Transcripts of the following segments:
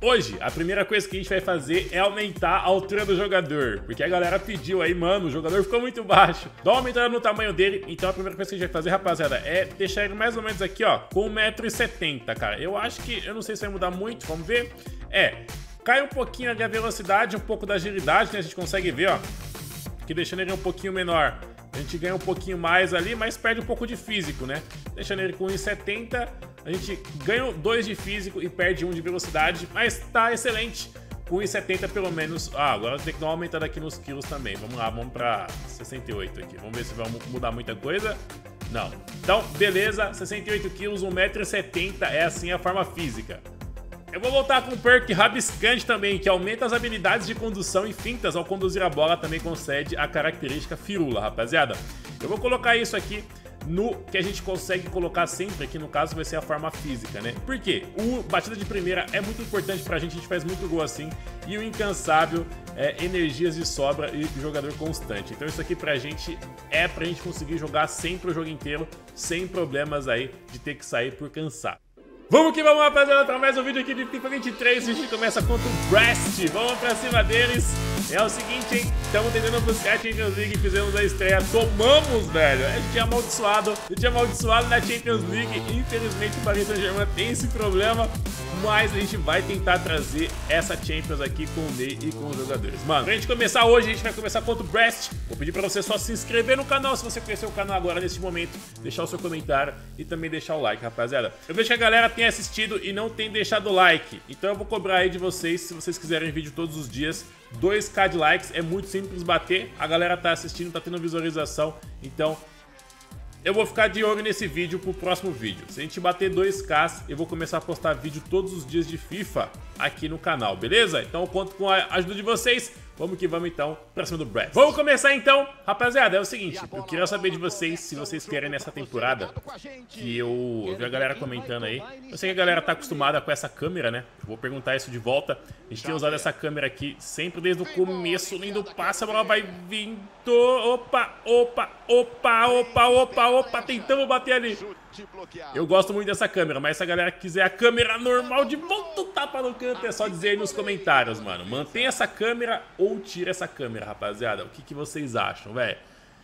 Hoje, a primeira coisa que a gente vai fazer é aumentar a altura do jogador, porque a galera pediu aí, mano, o jogador ficou muito baixo. Dá uma aumentada no tamanho dele, então a primeira coisa que a gente vai fazer, rapaziada, é deixar ele mais ou menos aqui, ó, com 1,70 m, cara. Eu acho que, eu não sei se vai mudar muito, vamos ver. Cai um pouquinho da velocidade, um pouco da agilidade, né, a gente consegue ver, ó, que deixando ele um pouquinho menor, a gente ganha um pouquinho mais ali, mas perde um pouco de físico, né? Deixando ele com 1,70 m, a gente ganha 2 de físico e perde 1 de velocidade, mas tá excelente. Com 1,70 pelo menos. Agora tem que dar uma aumentada aqui nos quilos também. Vamos lá, vamos pra 68 aqui. Vamos ver se vai mudar muita coisa. Não. Então, beleza, 68 quilos, 1,70 m, é assim a forma física. Eu vou voltar com o perk Rabiscante também, que aumenta as habilidades de condução e fintas ao conduzir a bola, também concede a característica firula, rapaziada. Eu vou colocar isso aqui no que a gente consegue colocar sempre, que no caso vai ser a forma física, né? Por quê? O batida de primeira é muito importante pra gente faz muito gol assim, e o incansável é energias de sobra e jogador constante. Então isso aqui pra gente conseguir jogar sempre o jogo inteiro, sem problemas aí de ter que sair por cansar. Vamos que vamos, rapaziada, para mais um vídeo aqui de FIFA 23. A gente começa contra o Brest. Vamos pra cima deles. É o seguinte, hein? Estamos tentando buscar a Champions League. Fizemos a estreia. Tomamos, velho. A gente tinha amaldiçoado na Champions League. Infelizmente o Paris Saint-Germain tem esse problema. Mas a gente vai tentar trazer essa Champions aqui com o Ney e com os jogadores. Mano, pra gente começar hoje, a gente vai começar contra o Brest. Vou pedir pra você só se inscrever no canal se você conheceu o canal agora nesse momento. Deixar o seu comentário e também deixar o like, rapaziada. Eu vejo que a galera tem assistido e não tem deixado o like. Então eu vou cobrar aí de vocês, se vocês quiserem vídeo todos os dias, 2k de likes. É muito simples bater. A galera tá assistindo, tá tendo visualização. Então eu vou ficar de olho nesse vídeo pro próximo vídeo. Se a gente bater 2k, eu vou começar a postar vídeo todos os dias de FIFA aqui no canal, beleza? Então eu conto com a ajuda de vocês. Vamos que vamos então pra cima do Brest. Vamos começar então, rapaziada, é o seguinte, eu queria saber de vocês se vocês querem nessa temporada, que eu vi a galera comentando aí. Eu sei que a galera tá acostumada com essa câmera, né? Eu vou perguntar isso de volta. A gente tem usado essa câmera aqui sempre desde o começo, nem do passe, a bola vai vindo. Opa, opa, opa, opa, opa, opa, tentamos bater ali. Eu gosto muito dessa câmera, mas se a galera quiser a câmera normal de volta o tapa no canto, é só dizer aí nos comentários, mano. Mantém essa câmera ou tira essa câmera, rapaziada. O que vocês acham, velho?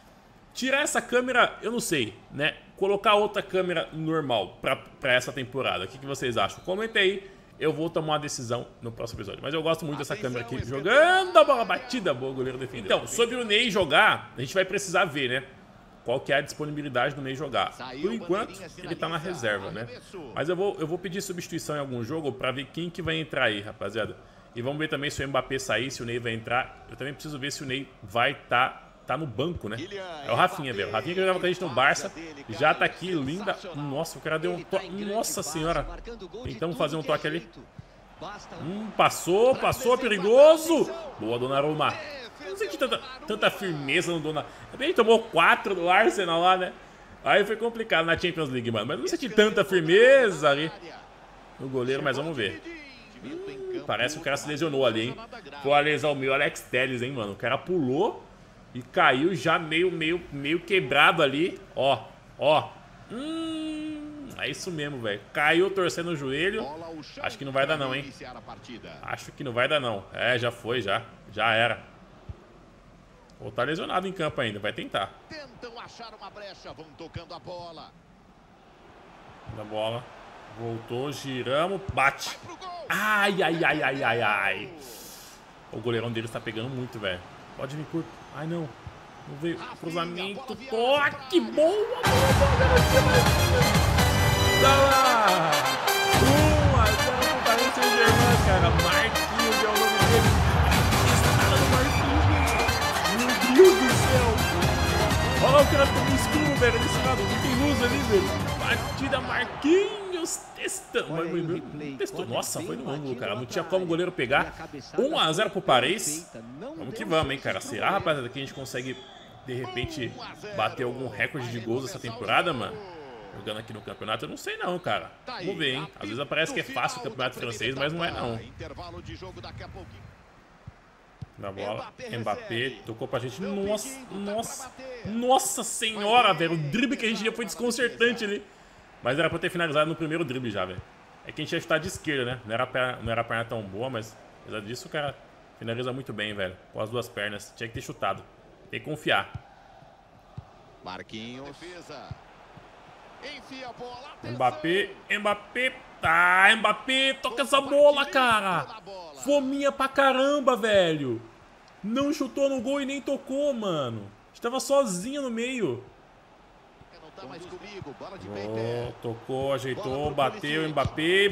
Tirar essa câmera, eu não sei, né? Colocar outra câmera normal pra essa temporada. O que vocês acham? Comenta aí. Eu vou tomar uma decisão no próximo episódio. Mas eu gosto muito dessa câmera aqui, jogando a bola batida. Boa, o goleiro defendeu. Então, sobre o Ney jogar, a gente vai precisar ver, né? Qual que é a disponibilidade do Ney jogar. Por enquanto, ele tá na reserva, né? Mas eu vou pedir substituição em algum jogo pra ver quem que vai entrar aí, rapaziada. E vamos ver também se o Mbappé sair, se o Ney vai entrar. Eu também preciso ver se o Ney vai tá no banco, né? É o Rafinha, velho. O Rafinha que jogava com a gente no Barça. Já tá aqui, linda. Nossa, o cara deu um toque. Nossa senhora. Tentamos fazer um toque ali. Passou, perigoso. Boa, Donnarumma. Não senti tanta firmeza no Donnarumma. Também tomou 4 do Arsenal lá, né? Aí foi complicado na Champions League, mano. Mas não senti tanta firmeza ali no goleiro, mas vamos ver. Parece que o cara se lesionou ali, hein? Foi a lesão meio Alex Telles, hein, mano? O cara pulou e caiu já meio quebrado ali. Ó. É isso mesmo, velho. Caiu torcendo o joelho. Acho que não vai dar não, hein? Acho que não vai dar não. É, já foi, já era. Ou tá lesionado em campo ainda, vai tentar. Tentam achar uma brecha, vão tocando a bola. Da bola. Voltou, giramos, bate. Ai. O goleirão dele está pegando muito, velho. Pode vir curto. Ai, não. Não veio. Cruzamento. Toque. Boa. Tá lá. 1-0 pro Paris Saint-Germain, cara. Marquinhos é o nome dele. Estrada do Marquinhos. Meu Deus do céu. Olha lá, o cara tá no escuro, velho. Nesse lado. Não tem luz ali, velho. Batida Marquinhos. Testou. Nossa, foi no ângulo, cara. Não tinha como o goleiro pegar. 1-0 pro Paris. Vamos que vamos, hein, cara. Será, rapaziada, que a gente consegue, de repente, bater algum recorde de gols essa temporada, mano? Jogando aqui no campeonato, eu não sei não, cara. Vamos ver, hein. Às vezes parece que é fácil o campeonato francês, mas não é não. Na bola, Mbappé tocou pra gente. Nossa senhora, velho. O drible que a gente já foi desconcertante ali. Mas era pra ter finalizado no primeiro drible já, velho. É que a gente ia chutar de esquerda, né? Não era a perna tão boa, mas apesar disso o cara finaliza muito bem, velho. Com as duas pernas. Tinha que ter chutado. Tem que confiar. Marquinhos. Defesa. Enfia a bola. Mbappé. Tá, Mbappé. Toca essa bola, cara. Fominha pra caramba, velho. Não chutou no gol e nem tocou, mano. Estava sozinho no meio. Tá mais comigo, bola de tocou, ajeitou, bateu, Mbappé.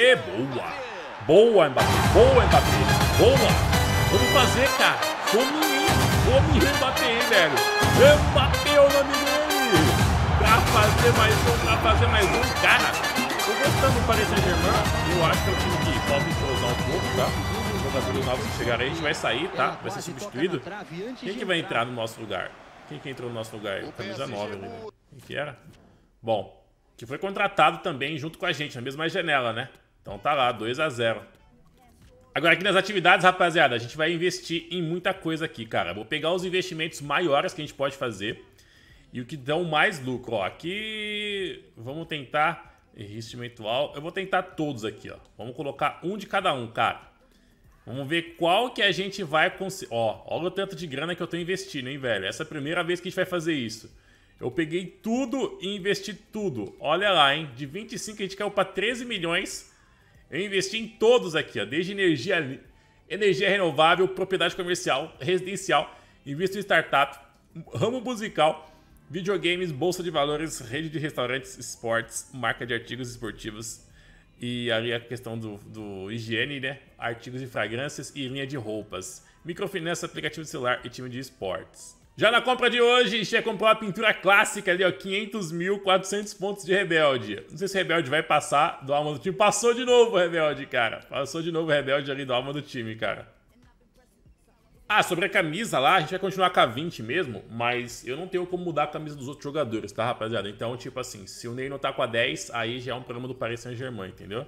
Boa, Mbappé. Boa. Vamos fazer, cara. Fominha, Mbappé, hein, velho. Mbappé é o nome dele. Pra fazer mais um. Cara, tô gostando do Paris Saint-Germain. Eu acho que é o time que pode entrosar um pouco, tá? Os jogadores novos que chegaram aí, a gente vai sair, tá? Vai ser substituído. Quem que vai entrar no nosso lugar? Quem que entrou no nosso lugar? Camisa 9 ali, né? Quem que era? Bom, que foi contratado também junto com a gente, na mesma janela, né? Então tá lá, 2 a 0. Agora aqui nas atividades, rapaziada, a gente vai investir em muita coisa aqui, cara. Vou pegar os investimentos maiores que a gente pode fazer e o que dão mais lucro, ó. Aqui, vamos tentar investimento. Eu vou tentar todos aqui, ó. Vamos colocar um de cada um, cara. Vamos ver qual que a gente vai conseguir. Ó, olha o tanto de grana que eu tô investindo, hein, velho. Essa é a primeira vez que a gente vai fazer isso. Eu peguei tudo e investi tudo. Olha lá, hein. De 25 a gente caiu pra 13 milhões. Eu investi em todos aqui, ó. Desde energia renovável, propriedade comercial, residencial, invisto em startup, ramo musical, videogames, bolsa de valores, rede de restaurantes, esportes, marca de artigos esportivos. E ali a questão do higiene, né? Artigos e fragrâncias e linha de roupas. Microfinança, aplicativo de celular e time de esportes. Já na compra de hoje, a gente vai comprar uma pintura clássica ali, ó. 500.400 pontos de Rebelde. Não sei se o Rebelde vai passar do alma do time. Passou de novo o Rebelde, cara. Passou de novo o Rebelde ali do alma do time, cara. Ah, sobre a camisa lá, a gente vai continuar com a 20 mesmo, mas eu não tenho como mudar a camisa dos outros jogadores, tá, rapaziada? Então, tipo assim, se o Ney não tá com a 10, aí já é um problema do Paris Saint-Germain, entendeu?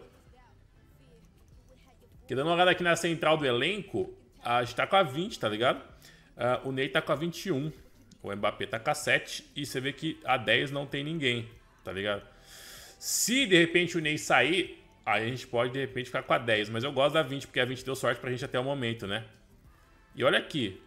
Porque dando uma olhada aqui na central do elenco, a gente tá com a 20, tá ligado? O Ney tá com a 21, o Mbappé tá com a 7, e você vê que a 10 não tem ninguém, tá ligado? Se, de repente, o Ney sair, aí a gente pode, de repente, ficar com a 10, mas eu gosto da 20, porque a 20 deu sorte pra gente até o momento, né? E olha aqui.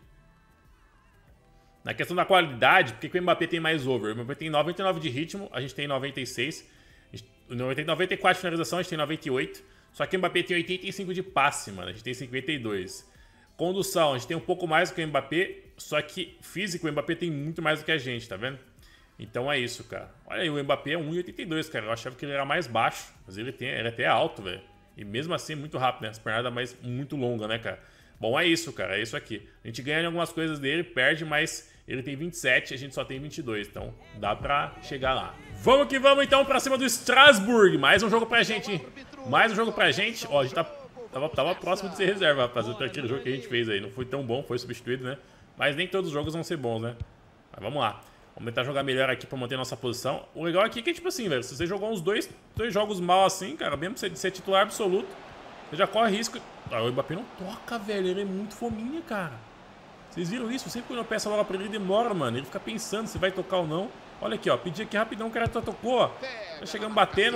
Na questão da qualidade, por que o Mbappé tem mais over? O Mbappé tem 99 de ritmo, a gente tem 96. O 94 de finalização, a gente tem 98. Só que o Mbappé tem 85 de passe, mano. A gente tem 52. Condução, a gente tem um pouco mais do que o Mbappé. Só que físico, o Mbappé tem muito mais do que a gente, tá vendo? Então é isso, cara. Olha aí, o Mbappé é 1,82, cara. Eu achava que ele era mais baixo. Mas ele é até alto, velho. E mesmo assim, muito rápido, né? As pernadas mais muito longas, né, cara? Bom, é isso, cara, é isso aqui. A gente ganha em algumas coisas dele, perde, mas ele tem 27, a gente só tem 22, então dá pra chegar lá. Vamos que vamos, então, pra cima do Strasbourg. Mais um jogo pra gente, hein? Mais um jogo pra gente. Ó, a gente tava próximo de ser reserva, rapaziada, pra aquele jogo que a gente fez aí. Não foi tão bom, foi substituído, né? Mas nem todos os jogos vão ser bons, né? Mas vamos lá. Vamos tentar jogar melhor aqui pra manter nossa posição. O legal aqui é que, tipo assim, velho, se você jogou uns dois jogos mal assim, cara, mesmo você ser titular absoluto, você já corre risco. Ah, o Mbappé não toca, velho. Ele é muito fominha, cara. Vocês viram isso? Sempre quando eu peço a bola pra ele, demora, mano. Ele fica pensando se vai tocar ou não. Olha aqui, ó. Pedi aqui rapidão, o cara já tocou, ó. Tá chegando batendo.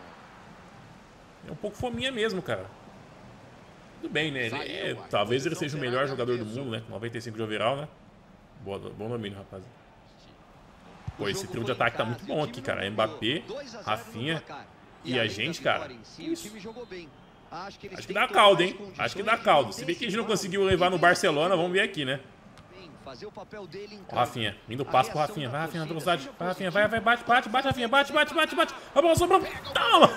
É um pouco fominha mesmo, cara. Tudo bem, né? Talvez ele seja o melhor jogador do mundo, né? 95 de overall, né? Bom domínio, rapaz. Pô, esse trio de ataque tá muito bom aqui, cara. Mbappé, Rafinha e a gente, cara. Isso. Acho que dá caldo, hein? Acho que dá caldo. Se bem que a gente não conseguiu levar no Barcelona, vamos ver aqui, né? Ó, Rafinha. Vindo o passo pro Rafinha. Vai, Rafinha, na velocidade. Vai, Rafinha. Vai, bate, Rafinha. Bate. A bola sobrou. Toma!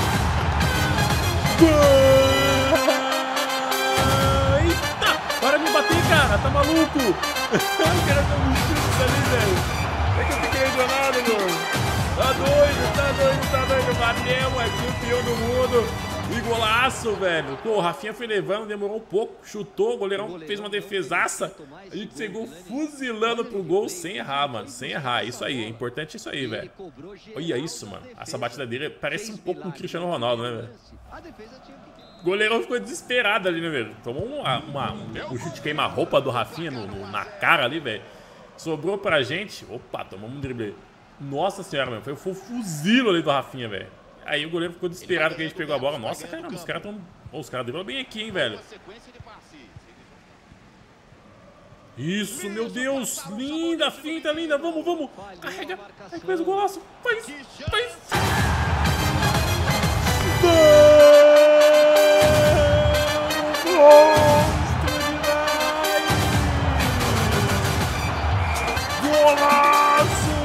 Eita! Para de me bater, cara. Tá maluco? O cara tá muito chute ali, velho. É que eu fiquei lesionado, mano. Tá doido. Batemos, é campeão do mundo. E golaço, velho. Pô, o Rafinha foi levando, demorou um pouco, chutou, o goleirão fez uma defesaça. A gente chegou fuzilando pro gol sem errar, mano. Sem errar, isso aí, é importante isso aí, velho. Olha isso, mano. Essa batida dele parece um pouco com o Cristiano Ronaldo, né, velho? O goleirão ficou desesperado ali, né, velho? Tomou um chute queima-roupa do Rafinha na cara ali, velho. Sobrou pra gente. Opa, tomamos um drible. Nossa senhora, mano. Foi o fuzilo ali do Rafinha, velho. Aí o goleiro ficou desesperado que a gente pegou a bola. Nossa, caramba, os caras estão... Os caras driblam bem aqui, hein, velho. Isso, meu Deus. Linda, finta, linda. Vamos, vamos. Carrega. Aí faz o golaço. Faz. Golaço!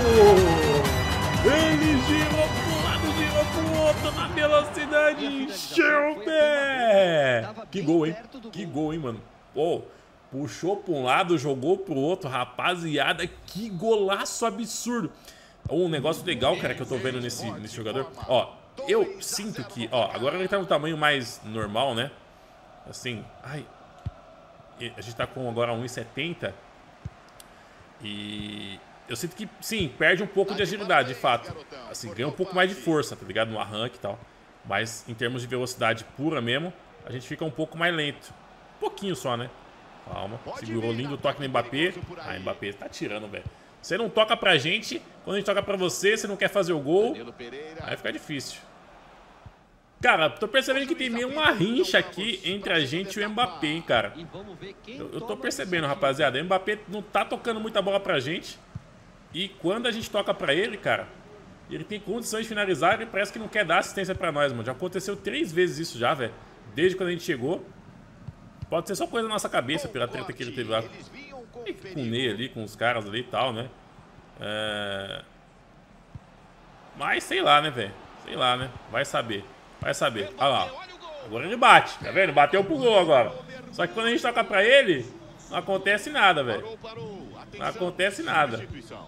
Ele girou pro lado, girou pro outro na velocidade, encheu o pé! Que gol, hein? Que gol, hein, mano? Pô, puxou pra um lado, jogou pro outro, rapaziada, que golaço absurdo! Um negócio legal, cara, que eu tô vendo nesse jogador, ó, eu sinto que, ó, agora ele tá no tamanho mais normal, né? Assim, ai, a gente tá com agora 1,70 e eu sinto que, sim, perde um pouco de agilidade, de fato. Assim, ganha um pouco mais de força, tá ligado? No arranque e tal. Mas, em termos de velocidade pura mesmo, a gente fica um pouco mais lento. Um pouquinho só, né? Calma. Segurou lindo o toque no Mbappé. Ah, Mbappé tá tirando, velho. Você não toca pra gente, quando a gente toca pra você, você não quer fazer o gol. Aí fica difícil. Cara, tô percebendo que tem meio uma rincha aqui entre a gente e o Mbappé, hein, cara. Eu tô percebendo, rapaziada. O Mbappé não tá tocando muita bola pra gente. E quando a gente toca pra ele, cara, ele tem condições de finalizar e parece que não quer dar assistência pra nós, mano. Já aconteceu 3 vezes isso já, velho. Desde quando a gente chegou. Pode ser só coisa na nossa cabeça, pela treta que ele teve lá. Com o Ney ali, com os caras ali e tal, né? Mas sei lá, né, velho? Sei lá, né? Vai saber. Vai saber. Olha lá. Agora ele bate, tá vendo? Bateu pro gol agora. Só que quando a gente toca pra ele, não acontece nada, velho. Não acontece nada.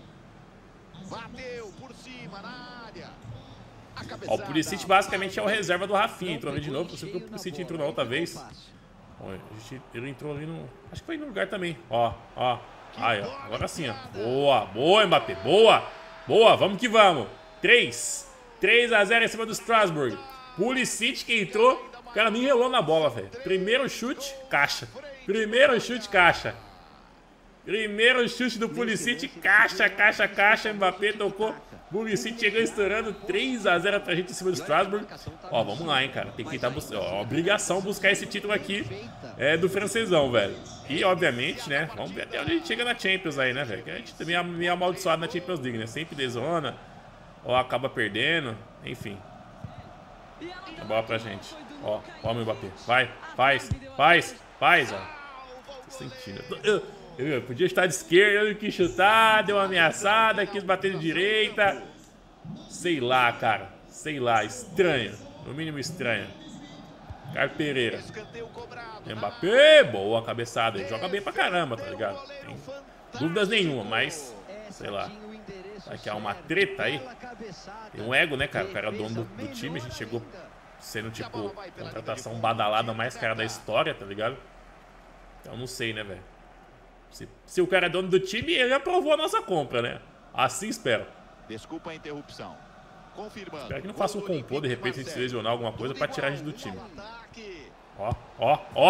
Ó, o Pulisic basicamente é o reserva do Rafinha. Entrou ali de novo. Por isso que o Pulisic entrou na outra vez. Ó, ele entrou ali no... Acho que foi no lugar também. Ó, ó. Aí, ó. Agora sim, ó. Boa, boa, Mbappé. Boa, boa. Vamos que vamos. 3-0 em cima do Strasbourg. Pulisic que entrou. O cara nem relou na bola, velho. Primeiro chute, caixa. Primeiro chute, caixa. Primeiro chute do Pulisic, caixa, Mbappé tocou, Pulisic chegou estourando, 3-0 pra gente em cima do Strasbourg. Ó, vamos lá, hein, cara, tem que tentar buscar, ó, obrigação buscar esse título aqui do francesão, velho. E, obviamente, né, vamos ver até onde a gente chega na Champions aí, né, velho, que a gente também é meio amaldiçoado na Champions League, né, sempre desona, ou acaba perdendo, enfim. A bola pra gente, ó, meu Mbappé, vai, faz, ó. Tô sentindo, eu podia estar de esquerda, eu quis chutar, deu uma ameaçada, quis bater de direita. Sei lá, cara. Sei lá, estranho. No mínimo estranho. Caio Pereira. Mbappé, boa cabeçada. Ele joga bem pra caramba, tá ligado? Tem dúvidas nenhuma, mas... Sei lá. Vai que há uma treta aí. Tem um ego, né, cara? O cara é dono do time. A gente chegou sendo, tipo, contratação badalada mais cara da história, tá ligado? Então não sei, né, velho? Se o cara é dono do time, ele aprovou a nossa compra, né? Assim espero. Desculpa a interrupção. Confirmando. Espero que não faça um complô, de repente a gente se lesionar alguma coisa pra tirar a gente do time. Ó, ó, ó.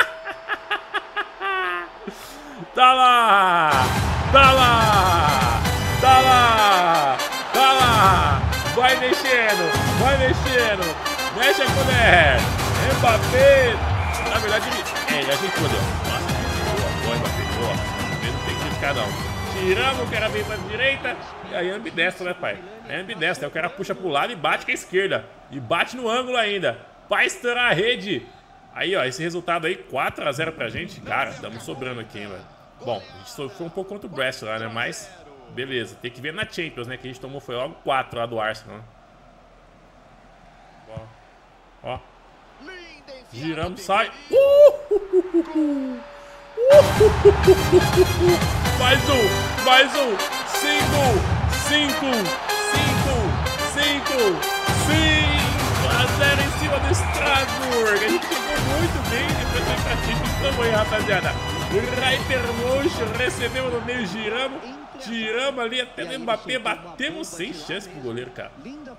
Tá lá! Tá lá! Tá lá! Tá lá! Vai mexendo! Vai mexendo! Mexe a colher! Mbappé! Na verdade, ele ajeitou, deu. Nossa, boa, Mbappé. Boa, não tem que criticar não. Tiramos, o cara vem pra direita. E aí ambidestro, né, pai? É ambidestro, aí o cara puxa pro lado e bate com a esquerda. E bate no ângulo ainda. Pra estourar a rede. Aí, ó, esse resultado aí, 4-0 pra gente. Cara, estamos sobrando aqui, hein, velho. Bom, a gente sofreu um pouco contra o Brest lá, né, mas... Beleza, tem que ver na Champions, né, que a gente tomou foi logo 4 lá do Arsenal. Ó, ó. Giramos, sai. Mais um, 5-0 em cima do Strasbourg. A gente jogou muito bem depois da partida. Estamos aí, rapaziada. Hypermotion, recebemos no meio, tiramos ali até do Mbappé, batemos sem chance pro goleiro, cara.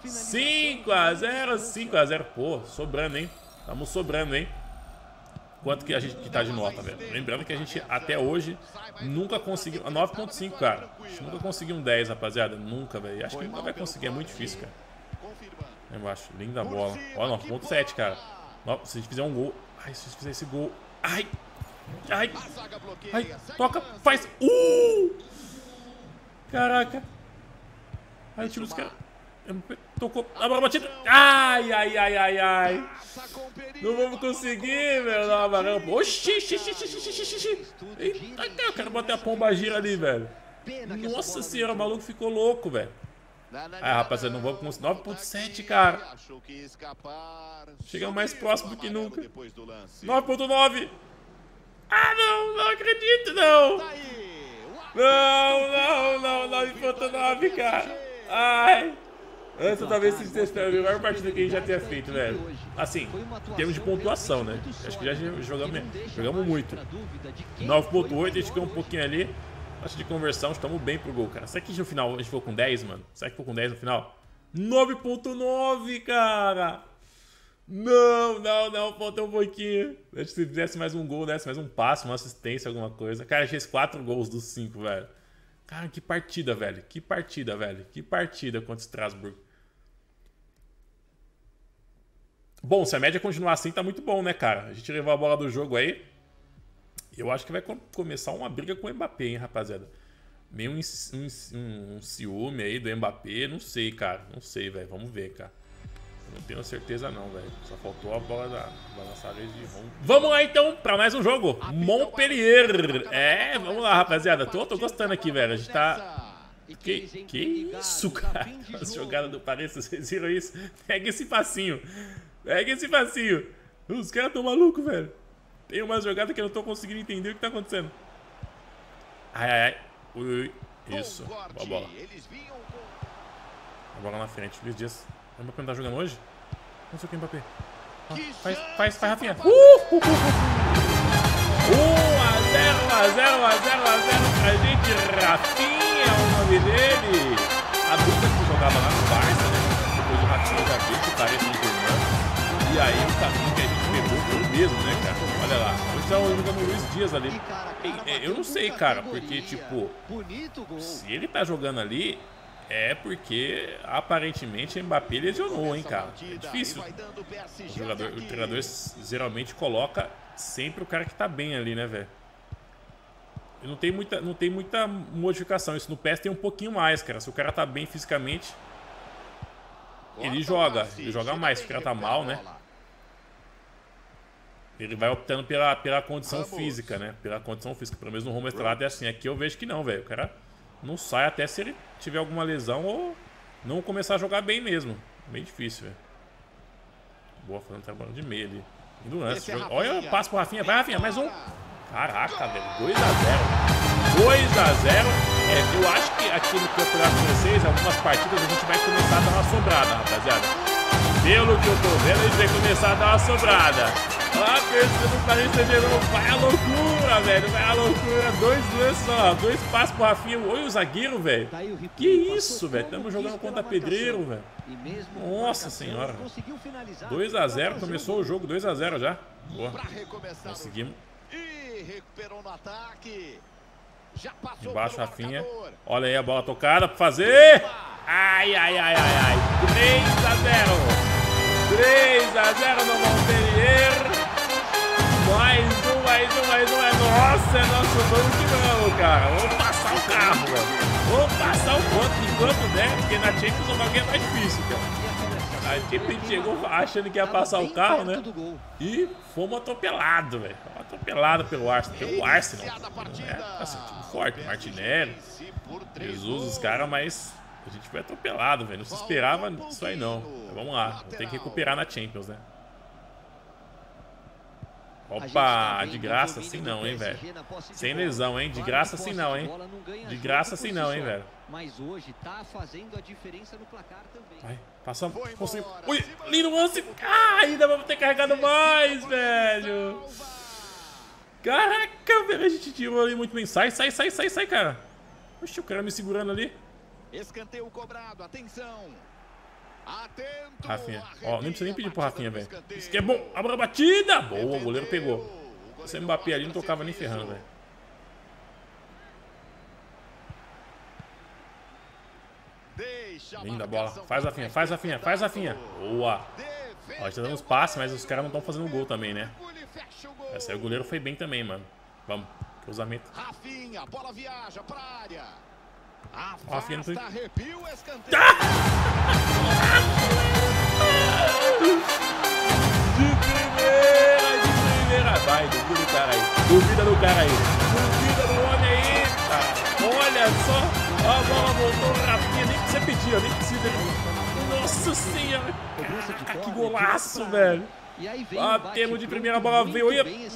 5-0, pô, sobrando, hein? Estamos sobrando, hein? Quanto que a gente tá de nota, velho? Lembrando que a gente até hoje nunca conseguiu... 9.5, cara. A gente nunca conseguiu um 10, rapaziada. Nunca, velho. Acho que nunca vai conseguir. É muito difícil, cara. Lá embaixo, linda bola. Olha, 9.7, cara. Se a gente fizer um gol... Ai, se a gente fizer esse gol... Ai! Ai! Ai! Toca! Faz! Caraca! Ai, o time dos caras... Tocou a bola batida. Ai, ai, ai, ai, ai. Não vamos conseguir, velho. Não, amarelo. Oxi, eita, eu quero bater a pomba gira ali, velho. Nossa senhora, o maluco ficou louco, velho. Ah, rapaziada, não vamos conseguir. 9.7, cara. Chegamos mais próximo do que nunca. 9.9. Ah, não, não acredito, não. Não, 9.9, cara. Ai. Essa talvez seja a melhor partida que a gente já tenha feito, velho. Assim, em termos de pontuação, né? Acho que já jogamos muito. 9.8, a gente ficou um pouquinho ali. Taxa de conversão, estamos bem pro gol, cara. Será que no final a gente ficou com 10, mano? Será que ficou com 10 no final? 9.9, cara! Não, faltou um pouquinho. Se fizesse mais um gol, desse mais um passe, uma assistência, alguma coisa. Cara, a gente fez 4 gols dos 5, velho. Cara, que partida, velho. Que partida contra o Strasbourg. Bom, se a média continuar assim, tá muito bom, né, cara? A gente levou a bola do jogo aí. Eu acho que vai começar uma briga com o Mbappé, hein, rapaziada. Meio um ciúme aí do Mbappé. Não sei, cara. Não sei, velho. Vamos ver, cara. Eu não tenho certeza não, velho. Só faltou a bola da balançada de Ron. Vamos lá, então, pra mais um jogo. Montpellier. Vamos lá, rapaziada. Tô gostando aqui, velho. A gente tá... Que isso, cara? As jogadas do Paris, vocês viram isso? Pega esse passinho. Os caras tão malucos, velho. Tem uma jogada que eu não tô conseguindo entender o que tá acontecendo. Ai. Ui. Isso. Boa bola. A bola na frente. Luiz Dias. O Mbappé não tá jogando hoje? Não sei o que é Mbappé. Faz, Rafinha. 1 a 0 pra gente. Rafinha é o nome dele. A dupla que jogava lá no Barça, né? Depois o Rafinha já veio que parece um Fernando. E aí o caminho que a gente pegou foi o mesmo, né, cara? Olha lá. Hoje estão jogando o Luiz Dias ali. Eu não sei, cara, porque, tipo, se ele tá jogando ali, é porque aparentemente o Mbappé lesionou, hein, cara? É difícil. O treinador geralmente coloca sempre o cara que tá bem ali, né, velho? Não tem muita modificação. Isso no PES tem um pouquinho mais, cara. Se o cara tá bem fisicamente, ele joga mais. Se o cara tá mal, né? Ele vai optando pela condição física, né? Pela condição física. Pelo menos no Roma Estrelado é assim. Aqui eu vejo que não, velho. O cara não sai até se ele tiver alguma lesão ou não começar a jogar bem mesmo. Bem difícil, velho. Boa, fazendo trabalho de meio ali. Indo lance. Olha, passo pro Rafinha. Vai, Rafinha, mais um. Caraca, velho. 2 a 0. Eu acho que aqui no Campeonato Francês, algumas partidas a gente vai começar a dar uma sobrada, rapaziada. Pelo que eu tô vendo, a gente vai começar a dar uma sobrada. Lá, pensando no Paris Saint-Germain, vai a loucura, velho. Vai a loucura. 2 lances, ó. 2 passos pro Rafinha. Olha o zagueiro, velho. Que isso, velho. Estamos jogando contra Pedreiro, velho. Nossa senhora. 2 a 0. Começou o jogo. 2 a 0 já. Boa. Conseguimos. Recuperou no ataque. Embaixo, Rafinha. Olha aí a bola tocada pra fazer. Ai. 3 a 0. 3 a 0 no Montpellier. Mais um. Nossa, nosso banco que não, cara. Vamos passar o carro, velho. Vamos passar o ponto enquanto der, porque na Champions o bagulho é mais difícil, cara. A gente chegou achando que ia passar o carro, né? E fomos atropelados, velho. Atropelado pelo Arsenal. Pelo Arsenal. É, assim, time forte. Martinelli, Jesus, os caras, mas a gente foi atropelado, velho. Não se esperava isso aí, não. Mas vamos lá. Tem que recuperar na Champions, né? Opa, de graça assim não, hein, velho. Sem lesão, hein? De graça assim não, hein? De graça assim não, hein, velho. Mas hoje tá fazendo a diferença no placar também. Vai, passamos. Ui, lindo lance. Ah, ainda vamos ter carregado mais, velho. Caraca, velho. A gente tirou ali muito bem. Sai, cara. Oxi, o cara me segurando ali. Escanteio cobrado, atenção. Atento. Rafinha. Ó, nem precisa nem pedir pro Rafinha, velho. Isso que é bom. Abra a batida. Boa, o goleiro pegou. Esse Mbappé ali não tocava nem ferrando, velho. Linda bola. Faz, Rafinha, faz, Rafinha, faz, Rafinha. Boa. Ó, a gente tá dando uns passes, mas os caras não estão fazendo gol também, né? Essa aí o goleiro foi bem também, mano. Vamos, cruzamento. Rafinha, bola viaja pra área. Rafinha não foi... Arrepio, escanteio. De primeira. Vai, duvida do cara aí. Duvida do cara aí. Duvida do homem aí, cara. Olha só. A bola voltou, Rafinha. Nem precisa pedir, ó. Nem precisa. Nossa senhora. Caraca, que golaço, velho. Batemos de primeira, bola veio.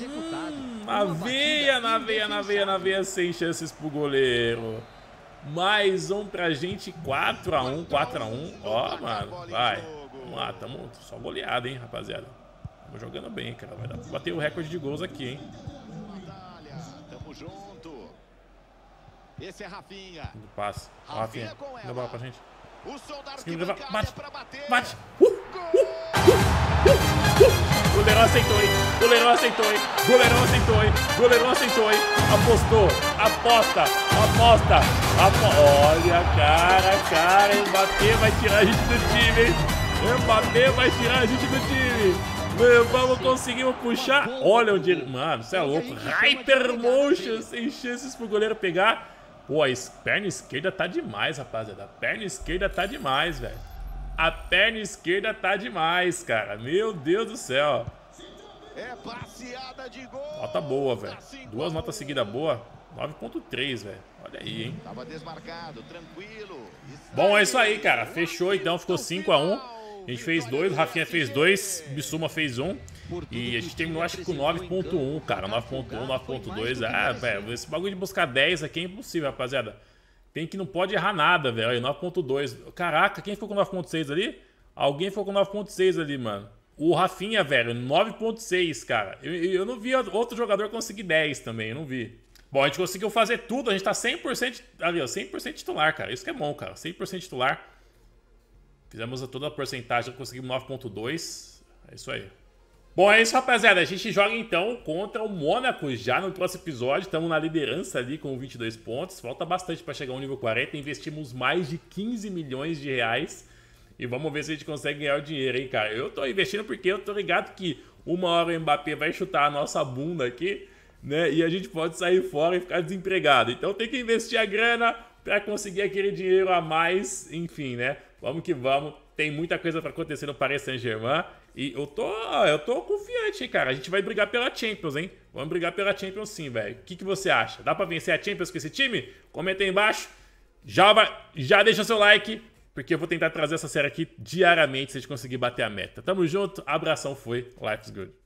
Na veia, sem chances pro goleiro. Mais um pra gente, 4-1, 4-1. Ó, mano, vai. Vamos lá, tamo só goleada, hein, rapaziada. Tamo jogando bem, cara. Vai dar pra bater o recorde de gols aqui, hein. Tamo junto. Esse é Rafinha. Passe. Ó, Rafinha, dá bola pra gente. O soldado que bate, bate. Goleirão aceitou, hein? Goleirão aceitou, hein? Goleirão aceitou, hein? Goleirão aceitou, hein? Apostou, aposta. Olha, cara, Mbappé vai tirar a gente do time, hein? Mbappé vai tirar a gente do time. Vamos, conseguimos puxar. Olha onde ele... Mano, você é louco. Hypermotion, sem chances pro goleiro pegar. Pô, a perna esquerda tá demais, rapaziada. A perna esquerda tá demais, velho. A perna esquerda tá demais, cara. Meu Deus do céu. É passeada de gol. Nota boa, velho. Duas notas seguidas boas. 9.3, velho. Olha aí, hein. Tava desmarcado, tranquilo. Bom, é isso aí, cara. Fechou, então. Ficou 5-1. A gente fez 2, o Rafinha fez 2, Bissouma fez 1. E a gente terminou, acho que com 9.1, cara. 9.1, 9.2. Ah, velho, esse bagulho de buscar 10 aqui é impossível, rapaziada. Tem que não pode errar nada, velho. 9.2. Caraca, quem ficou com 9.6 ali? Alguém ficou com 9.6 ali, mano. O Rafinha, velho, 9.6, cara. Eu não vi outro jogador conseguir 10 também, eu não vi. Bom, a gente conseguiu fazer tudo, a gente tá 100% ali, ó, 100% titular, cara. Isso que é bom, cara. 100% titular. Fizemos toda a porcentagem, conseguimos 9.2. É isso aí. Bom, é isso, rapaziada. A gente joga, então, contra o Mônaco já no próximo episódio. Estamos na liderança ali com 22 pontos. Falta bastante para chegar ao nível 40. Investimos mais de 15 milhões de reais. E vamos ver se a gente consegue ganhar o dinheiro, hein, cara. Eu tô investindo porque eu tô ligado que uma hora o Mbappé vai chutar a nossa bunda aqui, né? E a gente pode sair fora e ficar desempregado. Então tem que investir a grana para conseguir aquele dinheiro a mais. Enfim, né? Vamos que vamos. Tem muita coisa para acontecer no Paris Saint-Germain. E eu tô confiante, hein, cara. A gente vai brigar pela Champions, hein? Vamos brigar pela Champions sim, velho. O que você acha? Dá pra vencer a Champions com esse time? Comenta aí embaixo. Já deixa seu like, porque eu vou tentar trazer essa série aqui diariamente se a gente conseguir bater a meta. Tamo junto, abração, foi. Life's good.